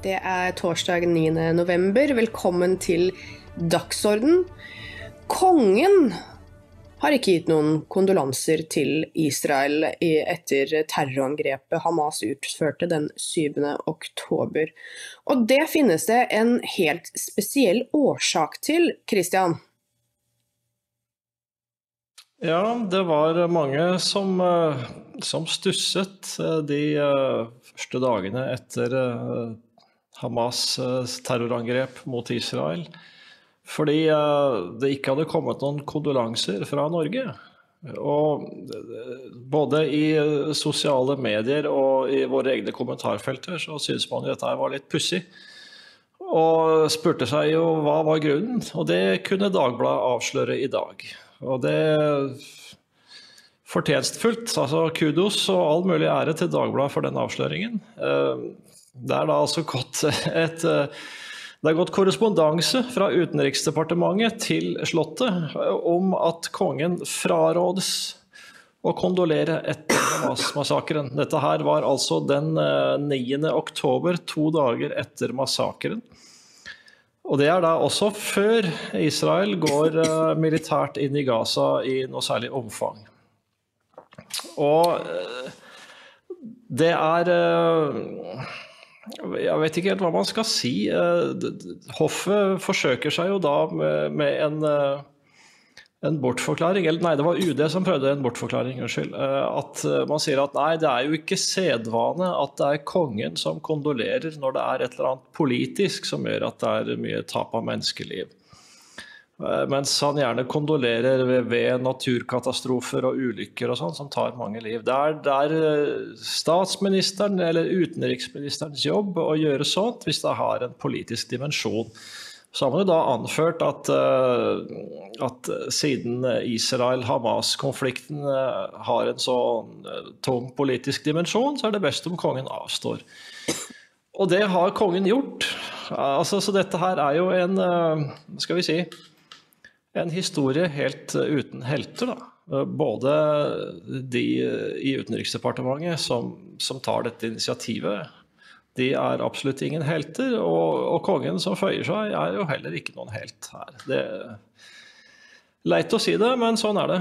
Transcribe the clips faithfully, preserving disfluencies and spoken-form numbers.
Det er torsdag niende november. Velkommen til Dagsorden. Kongen har ikke gitt noen kondolanser til Israel etter terrorangrepet Hamas utførte den syvende oktober. Og det finnes det en helt spesiell årsak til, Christian. Ja, det var mange som, som stusset de første dagene etter Hamas terrorangrep mot Israel, fordi det ikke hadde kommet noen kondolanser fra Norge. Og både i sosiale medier og i våre egne kommentarfelter så synes man jo dette var litt pussig. Og spurte seg jo hva var grunnen, og det kunne Dagbladet avsløre i dag. Og det er fortjenstfullt, altså kudos og all mulig ære til Dagbladet for den avsløringen. Det er da altså gått et, det er gått korrespondanse fra Utenriksdepartementet til Slottet om at kongen frarådes å kondolere etter Hamas-massakren. Dette her var altså den niende oktober, to dager etter massakren. Og det er da også før Israel går uh, militært inn i Gaza i noe særlig omfang. Og uh, det er, uh, jeg vet ikke helt hva man skal si, uh, hoffet forsøker seg jo da med, med en, uh, en bortforklaring, eller nei, det var U D som prøvde en bortforklaring, unnskyld, uh, at uh, man sier at nei, det er jo ikke sedvane at det er kongen som kondolerer når det er et eller annet politisk som gjør at det er mye tap av menneskeliv. Uh, mens han gjerne kondolerer ved, ved naturkatastrofer og ulykker og sånn som tar mange liv. Det er, det er uh, statsministeren eller utenriksministerens jobb å gjøre sånt hvis det har en politisk dimensjon. Så har man jo da anført at, at siden Israel-Hamas-konflikten har en så tung politisk dimensjon, så er det best om kongen avstår. Og det har kongen gjort. Altså, så dette her er jo en, skal vi si, en historie helt uten helter, da. Både de i Utenriksdepartementet som, som tar dette initiativet, de er absolutt ingen helter, og, og kongen som føyer seg er jo heller ikke noen helt her. Det er leit å si det, men sånn er det.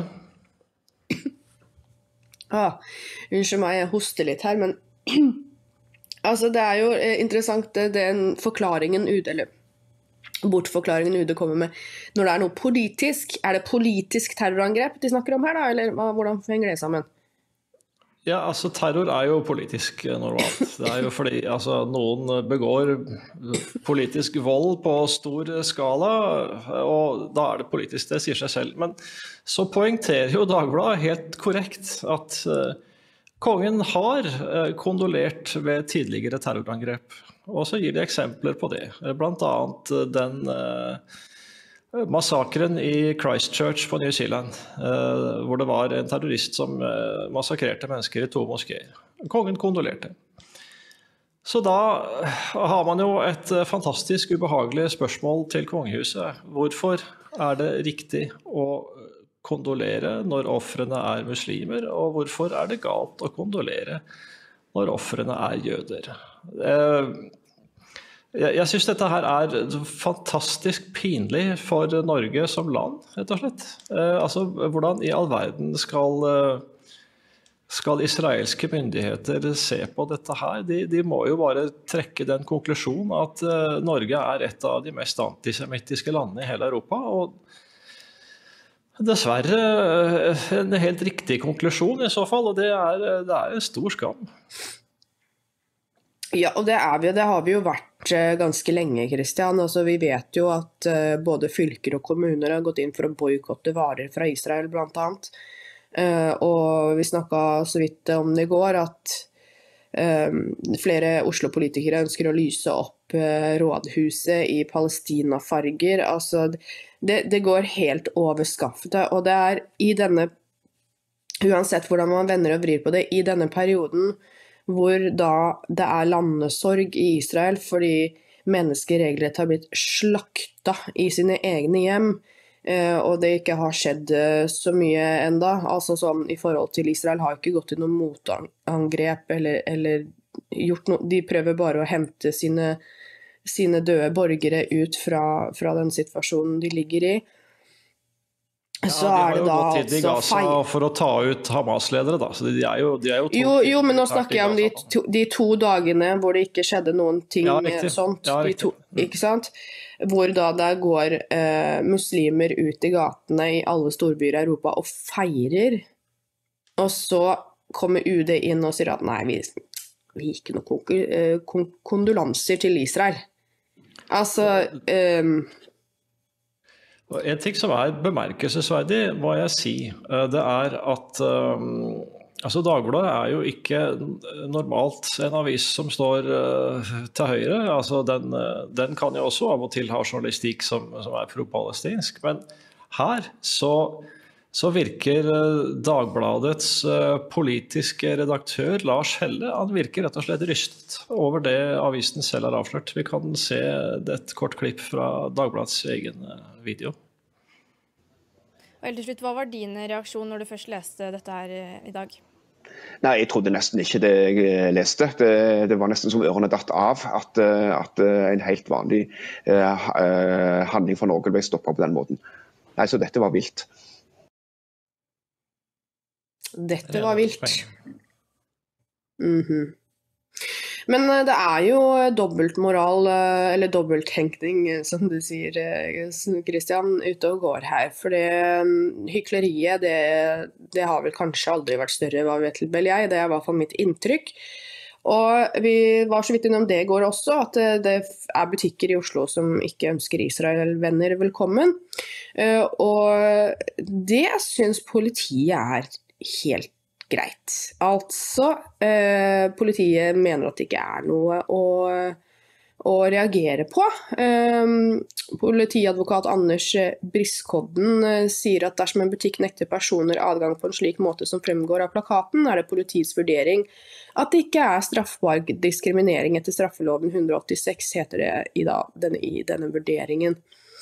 Ah, unnskyld meg, jeg hoster litt her, men altså, det er jo interessant den forklaringen U D, eller bortforklaringen U D kommer med, når det er noe politisk. Er det politisk terrorangrep de snakker om her da, eller hvordan henger det sammen? Ja, altså terror er jo politisk normalt. Det er jo fordi altså, noen begår politisk vold på stor skala, og da er det politisk, det sier seg selv. Men så poengterer jo Dagbladet helt korrekt at uh, kongen har uh, kondolert ved tidligere terrorangrep. Og så gir de eksempler på det. Blant annet den uh, massakren i Christchurch på New Zealand, uh, hvor det var en terrorist som uh, massakrerte mennesker i to moskéer. Kongen kondolerte. Så da har man jo et uh, fantastisk ubehagelig spørsmål til kongehuset. Hvorfor er det riktig å kondolere når offrene er muslimer, og hvorfor er det galt å kondolere når offrene er jøder? Uh, Jeg, jeg synes dette her er fantastisk pinlig for Norge som land, rett og slett. Eh, altså, hvordan i all verden skal, skal israelske myndigheter se på dette her? De, de må jo bare trekke den konklusjonen at eh, Norge er et av de mest antisemittiske landene i hele Europa, og dessverre en helt riktig konklusjon i så fall, og det er, det er en stor skam. Ja, og det, er vi, det har vi jo vært ganske lenge, Christian. Altså, vi vet jo at uh, både fylker og kommuner har gått inn for å boykotte varer fra Israel, blant annet. Uh, og vi snakket så vidt om det i går, at uh, flere Oslo-politikere ønsker å lyse opp uh, rådhuset i Palestina-farger. Altså, det, det går helt over skaftet, og det er i denne, uansett hvordan man vender og vrir på det, i denne perioden hvor da det er landesorg i Israel fordi mennesker regelrett har blitt slakta i sine egne hjem, og det ikke har skjedd så mye enda. Altså sånn i forhold til Israel har ikke gått til noen motangrep eller, eller gjort noe, de prøver bare å hente sine, sine døde borgere ut fra, fra den situasjonen de ligger i. Så ja, de har er det jo da gått inn i altså Gaza feil... for å ta ut Hamas-ledere da, så de er jo, de er jo Jo, jo, men nå snakker jeg om de to, de to dagene hvor det ikke skjedde noen ting ja, riktig. sånt, Ja, de to, ikke sant? Hvor da der går eh, muslimer ut i gatene i alle storbyer i Europa og feirer, og så kommer U D inn og sier at nei, vi, vi gir ikke noen kondolanser til Israel. Altså... Eh, En ting som er bemerkelsesverdig, må jeg si, det er at um, altså Dagbladet er jo ikke normalt en avis som står uh, til høyre. Altså den, den kan jo også av og til ha journalistikk som, som er pro-palestinsk, men her så, så virker uh, Dagbladets uh, politiske redaktør Lars Helle, han virker rett og slett rystet over det avisen selv har avslørt. Vi kan se et kort klipp fra Dagbladets egen uh, video. Og helt til slutt, hva var din reaksjon når du først leste dette her i dag? Nei, jeg trodde nesten ikke det jeg leste. Det, det var nesten som ørene datt av at, at en helt vanlig uh, handling for Norge ble stoppet på den måten. Nei, så dette var vilt. Dette var vilt. Mhm. Men det er jo dobbeltmoral, eller dobbelttenkning, som du sier, Christian, ute og går her. For det hykleriet, det, det har vel kanskje aldri vært større, hva vet vel jeg, det er i hvert fall mitt inntrykk. Og vi var så vidt innom det i går også, at det er butikker i Oslo som ikke ønsker Israel-venner velkommen. Og det synes politiet er helt greit. Altså, eh, politiet mener at det ikke er noe å, å reagere på. Eh, politiadvokat Anders Briskodden eh, sier at dersom en butikk nekter personer adgang på en slik måte som fremgår av plakaten, er det politiets vurdering at det ikke er straffbar diskriminering etter straffeloven hundre åttiseks, heter det i, da, denne, i denne vurderingen.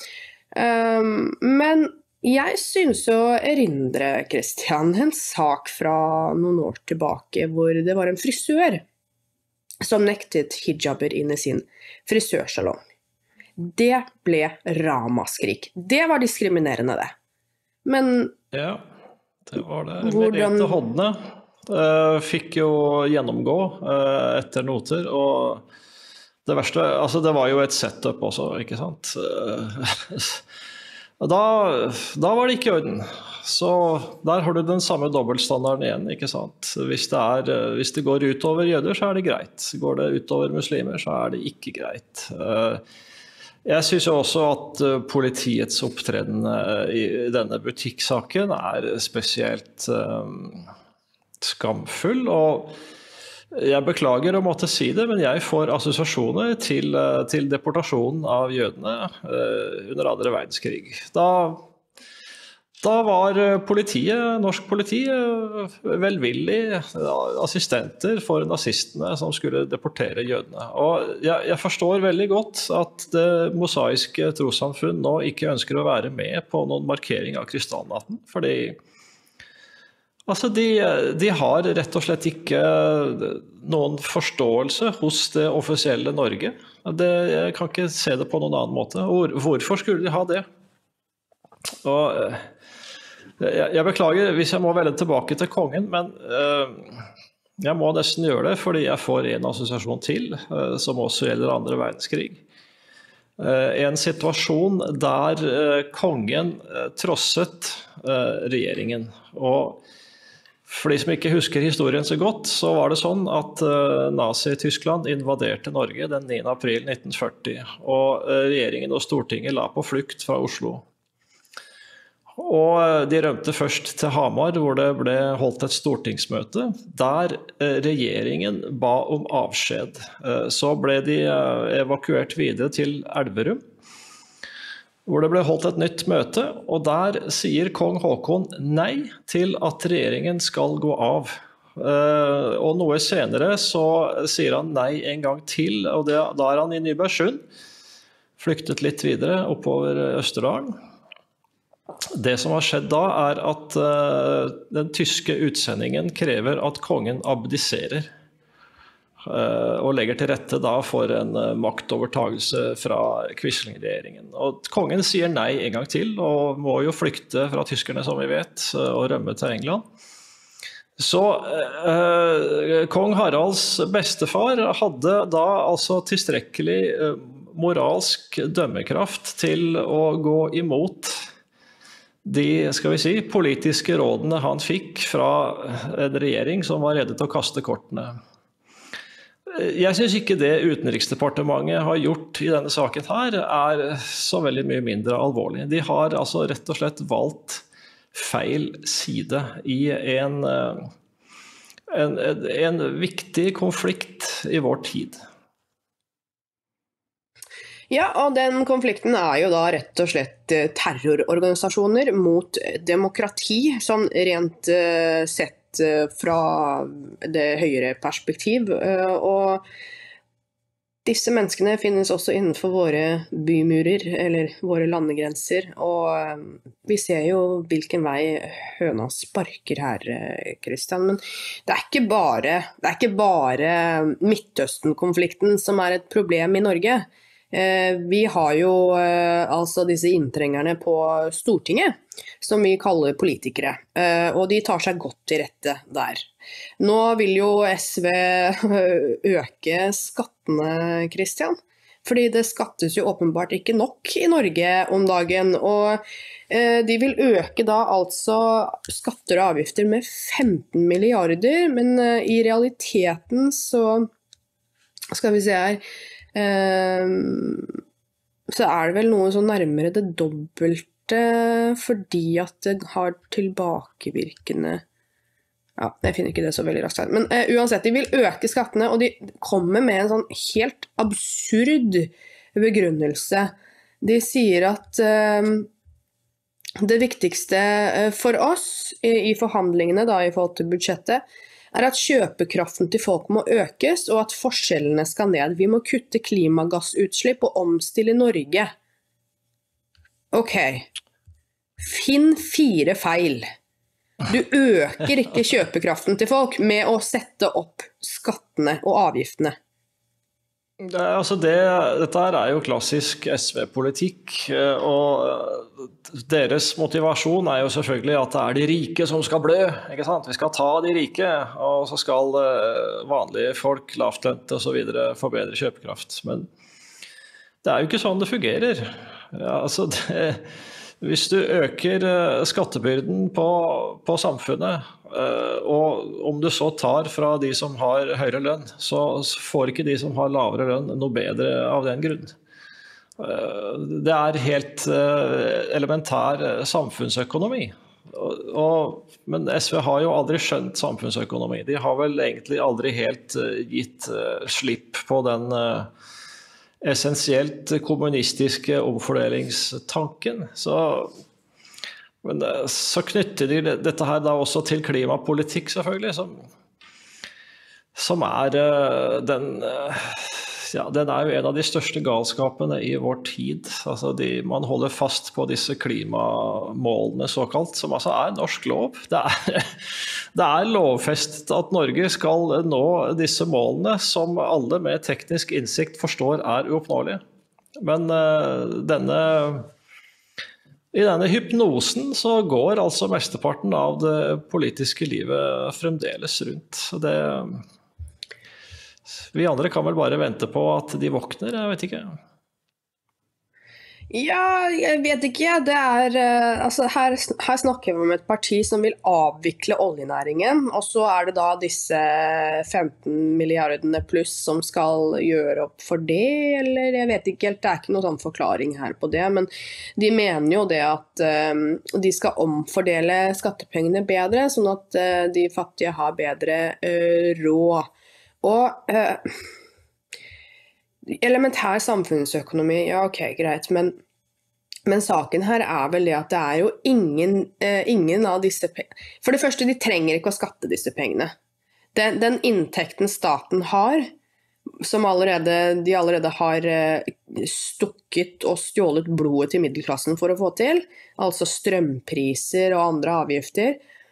Eh, men jeg synes å erindre, Christian, en sak fra noen år tilbake hvor det var en frisør som nektet hijaber inn i sin frisørsalong. Det ble ramaskrik. Det var diskriminerende, det. Men... Ja, det var det. Hvordan... Merete Hodne uh, fikk jo gjennomgå uh, etter noter, og det verste, altså det var jo et setup også, ikke sant? Uh, Da, da var det ikke i orden. Så der har du den samme dobbeltstandarden igjen, ikke sant? Hvis det, er, hvis det går utover jøder, så er det greit. Går det utover muslimer, så er det ikke greit. Jeg synes jo også at politiets opptreden i denne butikksaken er spesielt skamfull, og jeg beklager å måtte si det, men jeg får assosiasjoner til, til deportasjonen av jødene uh, under andre verdenskrig. Da, da var politiet, norsk politi, uh, velvillig assistenter for nazistene som skulle deportere jødene. Og jeg, jeg forstår veldig godt at det mosaiske trossamfunn nå ikke ønsker å være med på noen markering av krystallnatten, fordi Altså de, de har rett og slett ikke noen forståelse hos det offisielle Norge. Det, jeg kan ikke se det på noen annen måte. Hvor, hvorfor skulle de ha det? Og jeg, jeg beklager hvis jeg må vende tilbake til kongen, men uh, jeg må nesten gjøre det, fordi jeg får en assosiasjon til, uh, som også gjelder andre verdenskrig. Uh, en situasjon der uh, kongen uh, trosset uh, regjeringen, og for de som ikke husker historien så godt, så var det sånn at uh, Nazi-Tyskland invaderte Norge den niende april nitten førti, og uh, regjeringen og Stortinget la på flukt fra Oslo. Og uh, de rømte først til Hamar, hvor det ble holdt et stortingsmøte, der uh, regjeringen ba om avskjed. Uh, så ble de uh, evakuert videre til Elverum, hvor det ble holdt et nytt møte, og der sier kong Håkon nei til at regjeringen skal gå av. Og noe senere så sier han nei en gang til, og det, da er han i Nybergsund, flyktet litt videre oppover Østerdalen. Det som har skjedd da er at den tyske utsendingen krever at kongen abdiserer. og legger til rette da for en maktovertagelse fra Quisling-regjeringen. Og kongen sier nei en gang til, og må jo flykte fra tyskerne, som vi vet, og rømme til England. Så eh, kong Haralds bestefar hadde da altså tilstrekkelig eh, moralsk dømmekraft til å gå imot de, skal vi si, politiske rådene han fikk fra en regjering som var rede til å kaste kortene. Jeg synes ikke det Utenriksdepartementet har gjort i denne saken her er så veldig mye mindre alvorlig. De har altså rett og slett valgt feil side i en, en, en viktig konflikt i vår tid. Ja, og den konflikten er jo da rett og slett terrororganisasjoner mot demokrati, sånn rent sett fra det høyere perspektiv, og disse menneskene finnes også innenfor våre bymurer, eller våre landegrenser, og vi ser jo hvilken vei høna sparker her, Kristian, men det er ikke bare, det er ikke bare Midtøsten-konflikten som er et problem i Norge. Vi har jo altså disse inntrengerne på Stortinget, som vi kaller politikere, og de tar seg godt til rette der. Nå vil jo S V øke skattene, Kristian, fordi det skattes jo åpenbart ikke nok i Norge om dagen, og de vil øke da altså skatter og avgifter med femten milliarder, men i realiteten så skal vi se her, så er det vel noe så nærmere det dobbelte fordi at det har tilbakevirkende, ja, jeg finner ikke det så veldig raskt her, men uh, uansett, de vil øke skattene, og de kommer med en sånn helt absurd begrunnelse. De sier at uh, det viktigste for oss i, i forhandlingene da, i forhold til budsjettet, er at kjøpekraften til folk må økes, og at forskjellene skal ned. Vi må kutte klimagassutslipp og omstille Norge. Ok, finn fire feil. Du øker ikke kjøpekraften til folk med å sette opp skattene og avgiftene. Det, altså det, dette er jo klassisk S V-politikk, og deres motivasjon er jo selvfølgelig at det er de rike som skal blø, ikke sant? Vi skal ta de rike, og så skal vanlige folk, lavtlønte og så videre få bedre kjøpekraft. Men det er jo ikke sånn det fungerer. Ja, altså det, hvis du øker skattebyrden på, på samfunnet, og om du så tar fra de som har høyere lønn, så får ikke de som har lavere lønn noe bedre av den grunn. Det er helt elementær samfunnsøkonomi. Og, og, men S V har jo aldri skjønt samfunnsøkonomi. De har vel egentlig aldri helt gitt slipp på den essensielt kommunistiske omfordelingstanken. Så Men så knytter de dette her da også til klimapolitikk selvfølgelig, som, som er den, ja, den er jo en av de største galskapene i vår tid. Altså de, man holder fast på disse klimamålene såkalt, som altså er norsk lov. Det er, det er lovfestet at Norge skal nå disse målene som alle med teknisk innsikt forstår er uoppnåelige. Men uh, denne... I denne hypnosen så går altså mesteparten av det politiske livet fremdeles rundt. Det, vi andre kan vel bare vente på at de våkner, jeg vet ikke. Ja, jeg vet ikke. Det er, altså her, her snakker vi om et parti som vil avvikle oljenæringen, og så er det da disse femten milliardene pluss som skal gjøre opp for det, eller jeg vet ikke helt, det er ikke noen sånn forklaring her på det, men de mener jo det at um, de skal omfordele skattepengene bedre, sånn at uh, de fattige har bedre uh, råd. Og uh, elementær samfunnsøkonomi, ja ok, greit, men, men saken her er vel det at det er jo ingen, eh, ingen av disse pengene. For det første, de trenger ikke å skatte disse pengene. Den, den inntekten staten har, som allerede, de allerede har eh, stukket og stjålet blodet til middelklassen for å få til, altså strømpriser og andre avgifter,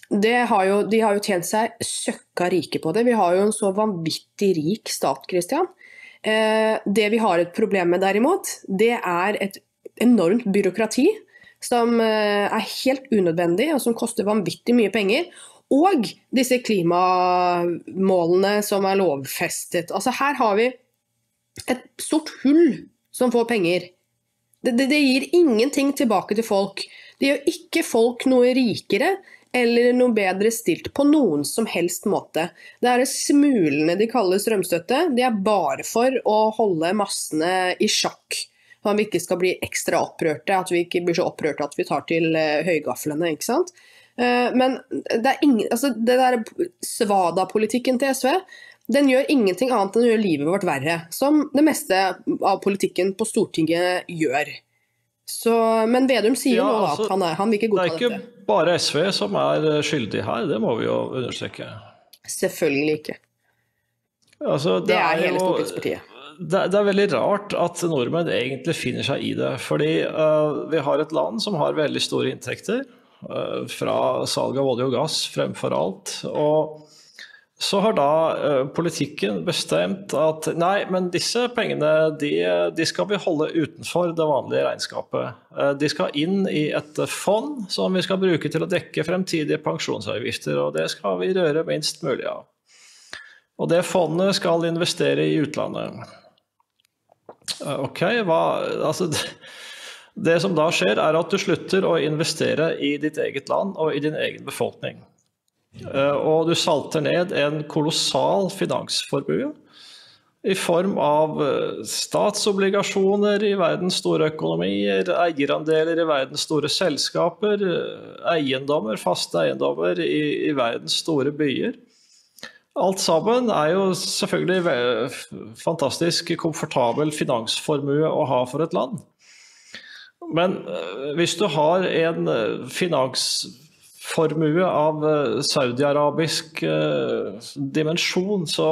det har jo, de har jo tjent seg søkka rike på det. Vi har jo en så vanvittig rik stat, Christian. Eh, det vi har et problem med derimot, det er et enormt byråkrati som eh, er helt unødvendig og som koster vanvittig mye penger. Og disse klimamålene som er lovfestet. Altså her har vi et stort hull som får penger. Det, det, det gir ingenting tilbake til folk. Det gjør ikke folk noe rikere eller noe bedre stilt på noen som helst måte. Det er smulene de kaller strømstøtte. Det er bare for å holde massene i sjakk. Så vi ikke skal bli ekstra opprørte, at vi ikke blir så opprørte at vi tar til høygaflene, ikke sant? Men det er ingen, altså det der svada-politikken til S V, den gjør ingenting annet enn å gjøre livet vårt verre, som det meste av politikken på Stortinget gjør. Så, men Vedum sier ja, nå altså, at han, er, han vil ikke godta dette. Det er ikke dette. Bare S V som er skyldig her, det må vi jo understreke. Selvfølgelig ikke. Altså, det, det er, er hele jo, Stortingspartiet. Det, det er veldig rart at nordmenn egentlig finner seg i det, fordi uh, vi har et land som har veldig store inntekter, uh, fra salg av olje og gass fremfor alt, og så har da uh, politikken bestemt at nei, men disse pengene de, de skal vi holde utenfor det vanlige regnskapet. Uh, de skal inn i et fond som vi skal bruke til å dekke fremtidige pensjonsavgifter, og det skal vi røre minst mulig av. Og det fondet skal investere i utlandet. Uh, ok, hva, altså det, det som da skjer er at du slutter å investere i ditt eget land og i din egen befolkning. Og du salter ned en kolossal finansforbue i form av statsobligasjoner i verdens store økonomier, eierandeler i verdens store selskaper, eiendommer, faste eiendommer i, i verdens store byer. Alt sammen er jo selvfølgelig fantastisk komfortabel finansformue å ha for et land. Men hvis du har en finansformue formue av saudi-arabisk uh, dimensjon, så,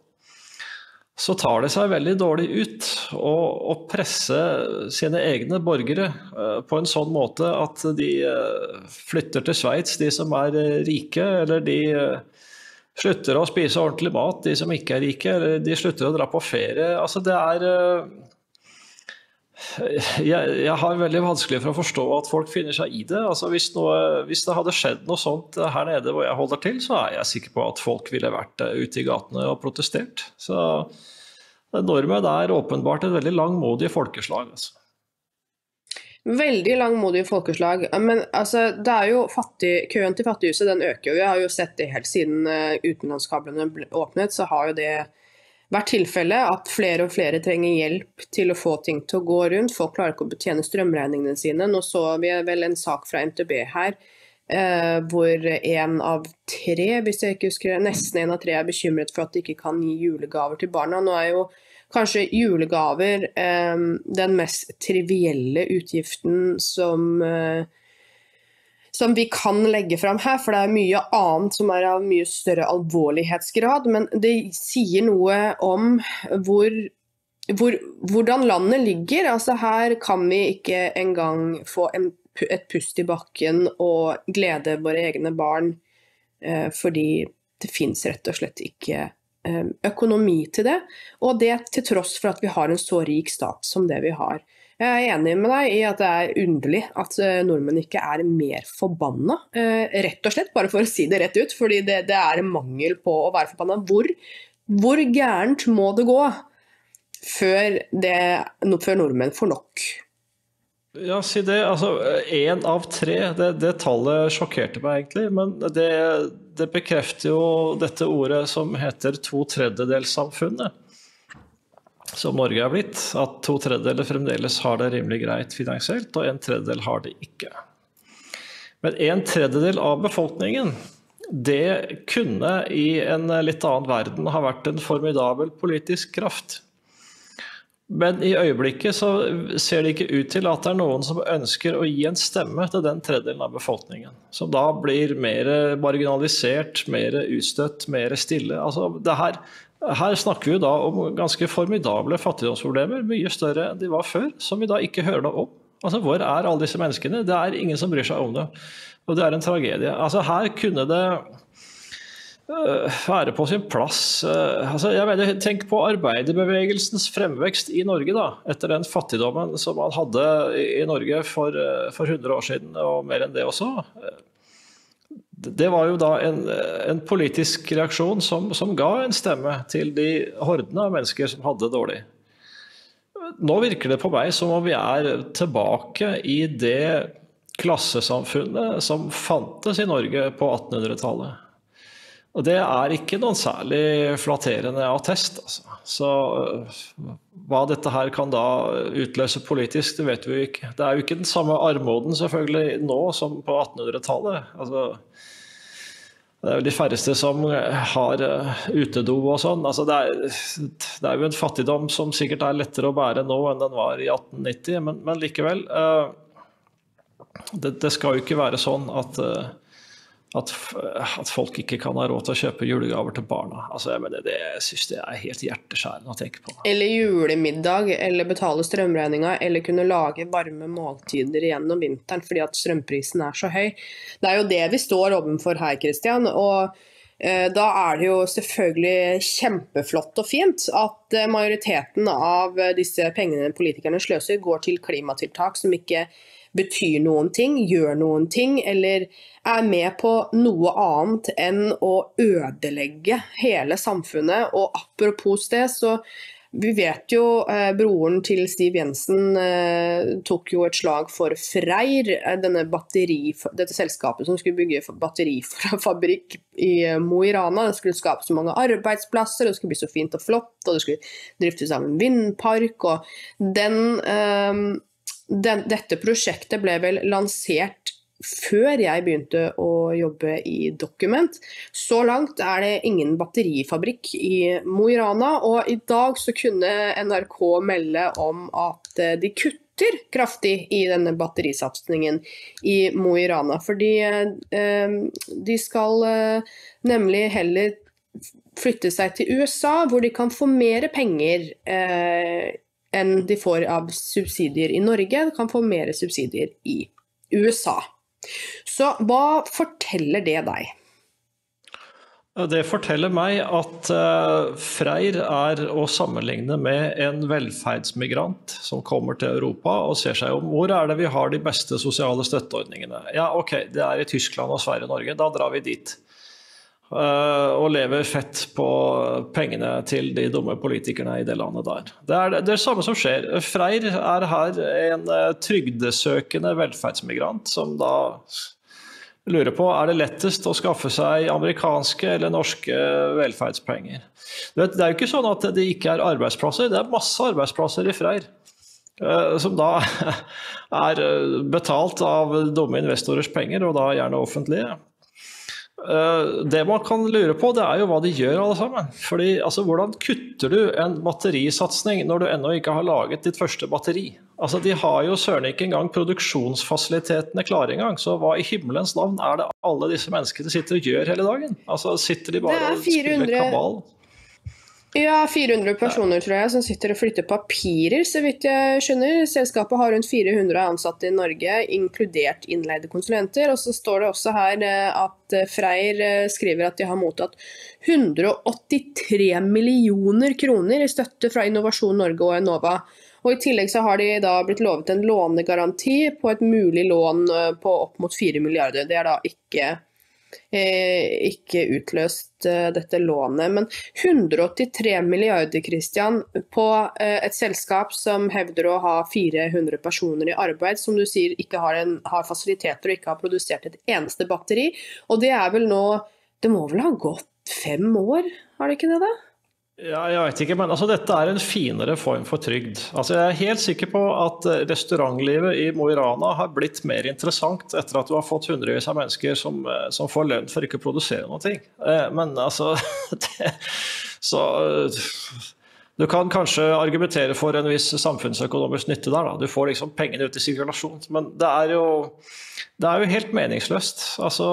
så tar det seg veldig dårlig ut å, å presse sine egne borgere uh, på en sånn måte at de uh, flytter til Sveits, de som er uh, rike, eller de uh, slutter å spise ordentlig mat, de som ikke er rike, eller de slutter å dra på ferie. Altså det er... Uh, Jeg, jeg har veldig vanskelig for å forstå at folk finner seg i det. Altså hvis, noe, hvis det hadde skjedd noe sånt her nede hvor jeg holder til, så er jeg sikker på at folk ville vært ute i gatene og protestert. Så nordmenn er åpenbart et veldig langmodig folkeslag. Altså. Veldig langmodig folkeslag, men altså, det er jo fattig, køen til fattighuset, den øker jo. Vi har jo sett det helt siden utenlandskablene ble åpnet, så har jo det vært tilfelle at flere og flere trenger hjelp til å få ting til å gå rundt. Folk klarer ikke å betjene strømregningene sine. Nå så vi vel en sak fra M T B her, eh, hvor en av tre, hvis jeg ikke husker, nesten en av tre er bekymret for at de ikke kan gi julegaver til barna. Nå er jo kanskje julegaver eh, den mest trivielle utgiften som... Eh, som vi kan legge frem her, for det er mye annet som er av mye større alvorlighetsgrad, men det sier noe om hvor, hvor, hvordan landet ligger. Altså her kan vi ikke engang få en, et pust i bakken og glede våre egne barn, eh, fordi det finnes rett og slett ikke eh, økonomi til det, og det til tross for at vi har en så rik stat som det vi har. Jeg er enig med deg i at det er underlig at nordmenn ikke er mer forbanna, rett og slett, bare for å si det rett ut, fordi det, det er en mangel på å være forbanna. Hvor, hvor gærent må det gå før, det, før nordmenn får nok? Ja, si det. Altså, en av tre, det, det tallet sjokkerte meg egentlig, men det, det bekrefter jo dette ordet som heter to tredjedelssamfunnet. Som Norge er blitt, at to tredjedeler fremdeles har det rimelig greit finansielt, og en tredjedel har det ikke. Men en tredjedel av befolkningen, det kunne i en litt annen verden ha vært en formidabel politisk kraft. Men i øyeblikket så ser det ikke ut til at det er noen som ønsker å gi en stemme til den tredjedelen av befolkningen, som da blir mer marginalisert, mer utstøtt, mer stille. Altså det her... Her snakker vi da om ganske formidable fattigdomsproblemer, mye større enn de var før, som vi da ikke hører noe om. Altså, hvor er alle disse menneskene? Det er ingen som bryr seg om det. Og det er en tragedie. Altså, her kunne det uh, være på sin plass. Uh, altså, jeg mener, tenk på arbeiderbevegelsens fremvekst i Norge da, etter den fattigdommen som man hadde i Norge for, uh, for hundre år siden, og mer enn det også. Det var jo da en, en politisk reaksjon som, som ga en stemme til de hordene av mennesker som hadde det dårlig. Nå virker det på meg som om vi er tilbake i det klassesamfunnet som fantes i Norge på attenhundretallet. Og det er ikke noen særlig flatterende attest. Altså. Så hva dette her kan da utløse politisk, det vet vi jo ikke. Det er jo ikke den samme armoden selvfølgelig nå som på attenhundretallet. Altså, det er jo de færreste som har utedo og sånn. Altså det, er, det er jo en fattigdom som sikkert er lettere å bære nå enn den var i atten nitti, men, men likevel, det, det skal jo ikke være sånn at, at, at folk ikke kan ha råd til å kjøpe julegaver til barna. Altså jeg mener, det synes jeg er helt hjerteskjærende å tenke på. Eller julemiddag, eller betale strømregninga, eller kunne lage varme måltider gjennom vinteren fordi at strømprisen er så høy. Det er jo det vi står overfor her, Kristian, og eh, da er det jo selvfølgelig kjempeflott og fint at eh, majoriteten av disse pengene politikerne sløser går til klimatiltak som ikke betyr noen ting, gjør noen ting, eller er med på noe annet enn å ødelegge hele samfunnet. Og apropos det, så vi vet jo, eh, broren til Siv Jensen eh, tok jo et slag for Freyr, denne batteri, dette selskapet som skulle bygge batterifabrikk i Mo i Rana. Det skulle skape så mange arbeidsplasser, det skulle bli så fint og flott, og det skulle driftes av en vindpark, og den... Eh, Den, dette prosjektet ble vel lansert før jeg begynte å jobbe i Dokument. Så langt er det ingen batterifabrikk i Mo i Rana, og i dag så kunne N R K melde om at de kutter kraftig i denne batterisatsningen i Mo i Rana, fordi eh, de skal eh, nemlig heller flytte seg til U S A, hvor de kan få mer penger eh, enn de får av subsidier i Norge, kan få mer subsidier i U S A. Så hva forteller det deg? Det forteller meg at uh, Freyr er å sammenligne med en velferdsmigrant som kommer til Europa og ser seg om hvor er det vi har de beste sosiale støtteordningene. Ja, ok, det er i Tyskland og Sverige og Norge, da drar vi dit. Og lever fett på pengene til de dumme politikerne i det landet der. Det er det, det samme som skjer. Freyr er her en trygdesøkende velferdsmigrant som da lurer på, er det lettest å skaffe seg amerikanske eller norske velferdspenger? Det er jo ikke sånn at det ikke er arbeidsplasser, det er masse arbeidsplasser i Freyr, som da er betalt av dumme investorers penger, og da gjerne offentlige. Det man kan lure på, det er jo hva de gjør alle sammen. Fordi, altså, hvordan kutter du en batterisatsning når du ennå ikke har laget ditt første batteri? Altså, de har jo søren ikke engang produksjonsfasilitetene klare engang, så hva i himmelens navn er det alle disse menneskene sitter og gjør hele dagen? Altså, sitter de bare og spiller kabal? Ja, fire hundre personer tror jeg som sitter og flytter papirer, så vidt jeg skjønner. Selskapet har rundt fire hundre ansatte i Norge, inkludert innleide konsulenter. Og så står det også her at Freyr skriver at de har mottatt hundre og åttitre millioner kroner i støtte fra Innovasjon Norge og Enova. Og i tillegg så har de da blitt lovet en lånegaranti på et mulig lån på opp mot fire milliarder. Det er da ikke... ikke utløst uh, dette lånet, men hundre og åttitre milliarder, Kristian, på uh, et selskap som hevder å ha fire hundre personer i arbeid, som du sier ikke har, en, har fasiliteter og ikke har produsert et eneste batteri, og det er vel nå, det må vel ha gått fem år, har det ikke det da? Ja, jeg vet ikke, men altså, dette er en finere form for trygd. Altså, jeg er helt sikker på at restaurantlivet i Mo i Rana har blitt mer interessant etter at du har fått hundrevis av mennesker som, som får lønn for ikke å produsere noe. Men altså, det, så du kan kanskje argumentere for en viss samfunnsøkonomisk nytte der. Da. Du får liksom pengene ut i sirkulasjon, men det er jo, det er jo helt meningsløst. Altså...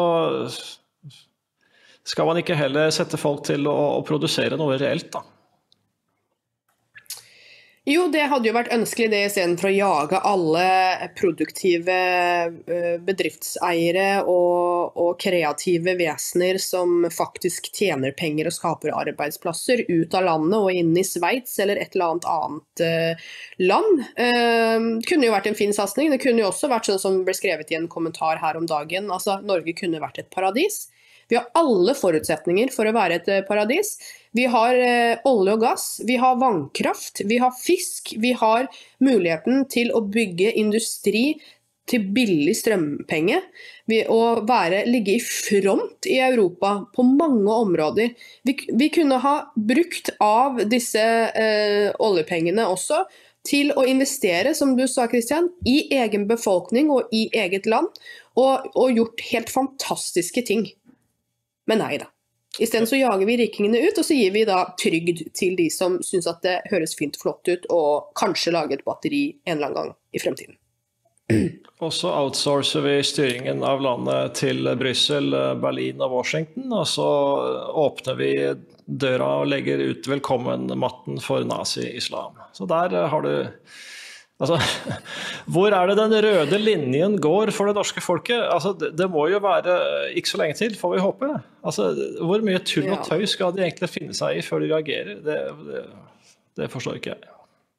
Skal man ikke heller sette folk til å, å produsere noe reelt da? Jo, det hadde jo vært ønskelig det, I stedet for å jage alle produktive bedriftseiere og, og kreative vesener som faktisk tjener penger og skaper arbeidsplasser ut av landet og inn I Sveits eller et eller annet annet eh, land. Eh, kunne jo vært en fin satsning. Det kunne jo også vært sånn som ble skrevet I en kommentar her om dagen. Altså, Norge kunne vært et paradis. Vi har alle forutsetninger for å være et paradis. Vi har eh, olje og gass, vi har vannkraft, vi har fisk, vi har muligheten til å bygge industri til billig strømpenge, vi, og være, ligge I front I Europa på mange områder. Vi, vi kunne ha brukt av disse eh, oljepengene også til å investere, som du sa, Kristian, I egen befolkning og I eget land, og, og gjort helt fantastiske ting. Men nei da. I stedet så jager vi rikingene ut, og så gir vi da trygd til de som synes at det høres fint flott ut, og kanskje lage et batteri en eller annen gang I fremtiden. Og så outsourcer vi styringen av landet til Brussel, Berlin og Washington, og så åpner vi døra og legger ut velkommen-matten for nazi-islam. Så der har du... Altså, hvor er det den røde linjen går for det norske folket? Altså, det, det må jo være ikke så lenge til, får vi håpe. Altså, hvor mye tull og tøy skal de egentlig finne seg I før de reagerer? Det, det, det forstår ikke jeg.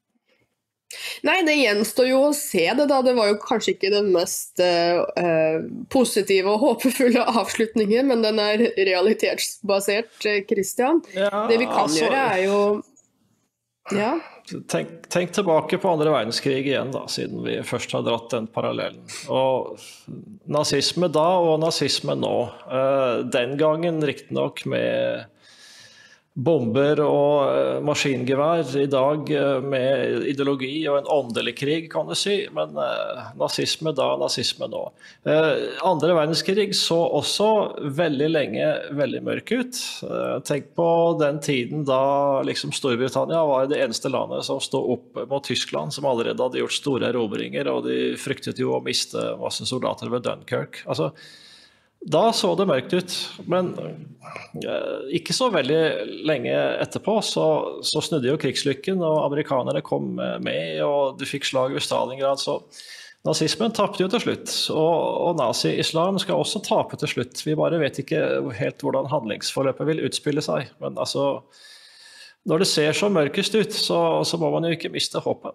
Nei, det gjenstår jo å se det da. Det var jo kanskje ikke den mest uh, positive og håpefulle avslutningen, men den er realitetsbasert, Kristian. Ja, det vi kan altså... gjøre er jo... Ja. Tenk, tenk tilbake på andre verdenskrig igjen da, siden vi først har dratt den parallellen. Og nazisme da og nazisme nå. Den gangen riktig nok med bomber og maskingevær, I dag med ideologi og en åndelig krig, kan du si, men nazisme da, nazisme nå. Andre verdenskrig så også veldig lenge veldig mørk ut. Tenk på den tiden da liksom Storbritannia var det eneste landet som stod opp mot Tyskland, som allerede hadde gjort store erobringer, og de fryktet jo å miste masse soldater ved Dunkirk. Altså, da så det mørkt ut, men eh, ikke så veldig lenge etterpå så, så snudde jo krigslykken, og amerikanere kom med, og du fikk slag ved Stalingrad, så nazismen tappte jo til slutt, og, og nazi-islam skal også tape til slutt. Vi bare vet ikke helt hvordan handlingsforløpet vil utspille seg, men altså, når det ser så mørkest ut, så, så må man jo ikke miste håpet.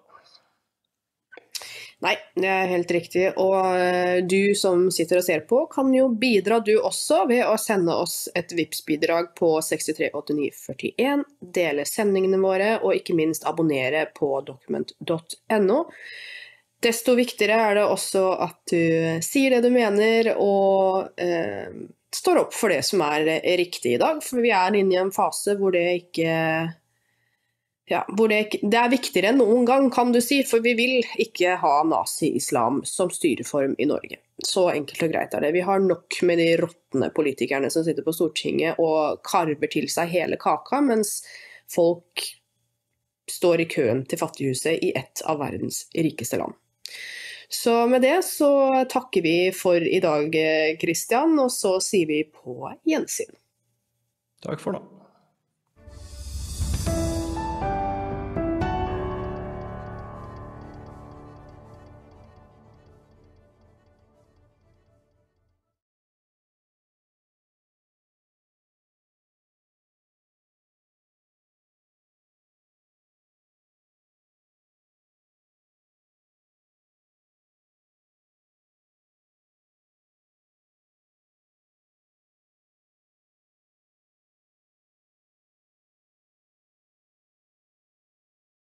Nei, det er helt riktig, og du som sitter og ser på kan jo bidra du også ved å sende oss et Vipps-bidrag på seks tre åtte ni fire en, dele sendingene våre og ikke minst abonnere på document punktum no. Desto viktigere er det også at du sier det du mener og eh, står opp for det som er riktig I dag, for vi er inne I en fase hvor det ikke... Ja, hvor det, det er viktigere enn noen gang, kan du si, for vi vil ikke ha nazi-islam som styreform I Norge. Så enkelt og greit er det. Vi har nok med de råttende politikerne som sitter på Stortinget og karver til seg hele kaka, mens folk står I køen til fattighuset I et av verdens rikeste land. Så med det så takker vi for I dag, Kristian, og så sier vi på gjensyn. Takk for nå.